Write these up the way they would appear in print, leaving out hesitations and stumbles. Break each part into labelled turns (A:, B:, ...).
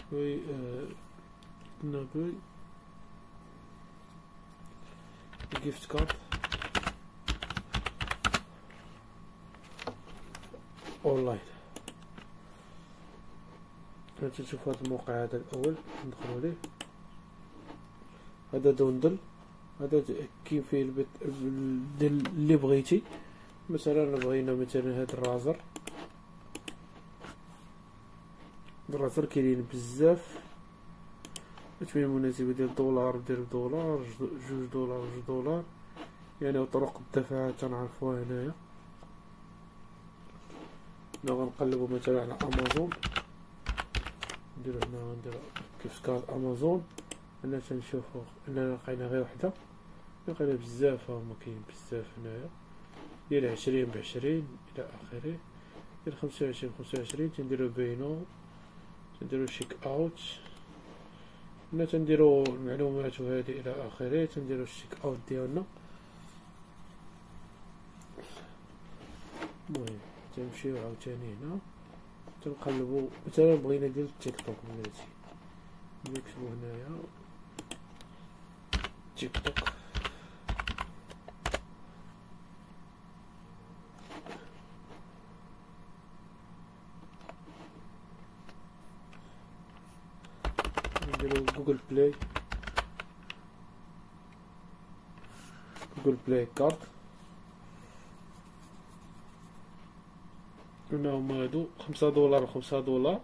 A: وي نابل جيفت كارد اونلاين. تشوف هذا الموقع هذا الاول ندخلوا ليه. هذا دوندل، هذا كيف فيه ديال اللي بغيتي. مثلا بغينا مثلا هاد الرازر كاينين بزاف. الثمن المناسبة ديال دولار بدولار، $2 يعني. وطرق الدفع تنعرفوها هنايا. لا غنقلبو مثلا على امازون، نديرو هنا نديرو كيف كارد امازون. انا تنشوفو اننا لقينا غير وحده، لقينا بزاف هما كاين بزاف هنايا ديال 20 ب20 الى اخره. ديال 25 تنديرو بينو، تنديرو شيك اوت. هنا تنديرو المعلومات وهذه الى اخره. تنديرو الشيك اوت ديالنا. المهم تنمشيو عاوتاني هنا تنقلبو مثلا بغينا ديال التيك توك بلاتي، نكتبو هنايا تيك توك. نديرو جوجل بلاي كارت. هنا هما هادو $5 $5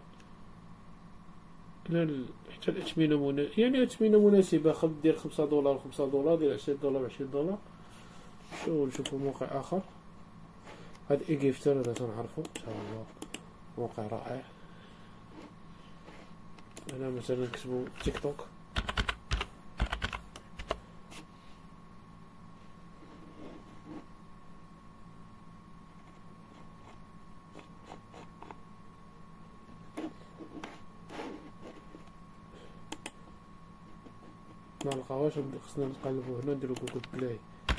A: حتى الأثمنة يعني أثمنة مناسبة. خد ديال $5 $5، ديال $20 $20. نشوفو موقع آخر. هاد إيجيفتر هذا تنعرفو تا هو موقع رائع. هنا مثلا نكتبو تيك توك. ملقاوهاش خصنا نقلبو هنا نديرو جوجل بلاي.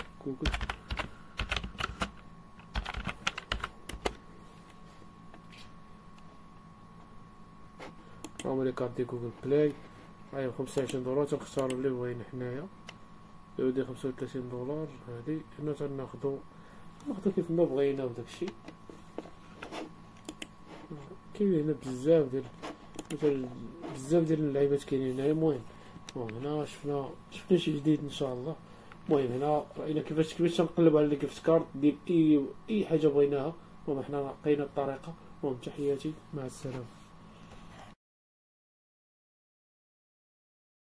A: هاهما لي كارت ديال جوجل بلاي. هاهي $25 تنختارو اللي بغينا حنايا. ديال $35 هادي. هنا تناخدو كيف ما بغينا وداكشي. كاين هنا بزاف ديال اللعيبات كاينين هنايا. المهم هنا شفنا شي جديد ان شاء الله. المهم هنا راينا كيفاش تنقلب على الجيفت كارد ديال اي حاجه بغيناها. المهم حنا لقينا الطريقه. المهم تحياتي، مع السلامه.